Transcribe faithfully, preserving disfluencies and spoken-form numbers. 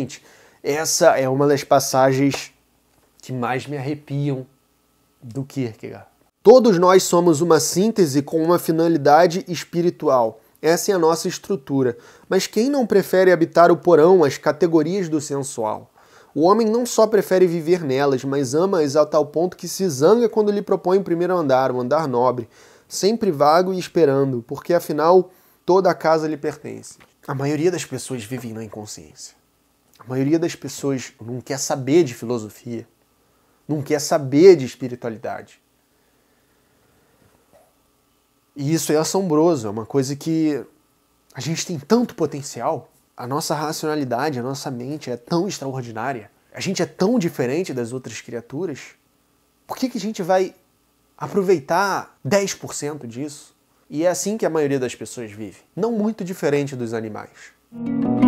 Gente, essa é uma das passagens que mais me arrepiam do Kierkegaard. Todos nós somos uma síntese com uma finalidade espiritual. Essa é a nossa estrutura. Mas quem não prefere habitar o porão, as categorias do sensual? O homem não só prefere viver nelas, mas ama-as a tal ponto que se zanga quando lhe propõe o primeiro andar, o andar nobre, sempre vago e esperando, porque afinal toda a casa lhe pertence. A maioria das pessoas vive na inconsciência. A maioria das pessoas não quer saber de filosofia, não quer saber de espiritualidade. E isso é assombroso, é uma coisa que a gente tem tanto potencial. A nossa racionalidade, a nossa mente é tão extraordinária. A gente é tão diferente das outras criaturas. Por que que a gente vai aproveitar dez por cento disso? E é assim que a maioria das pessoas vive. Não muito diferente dos animais.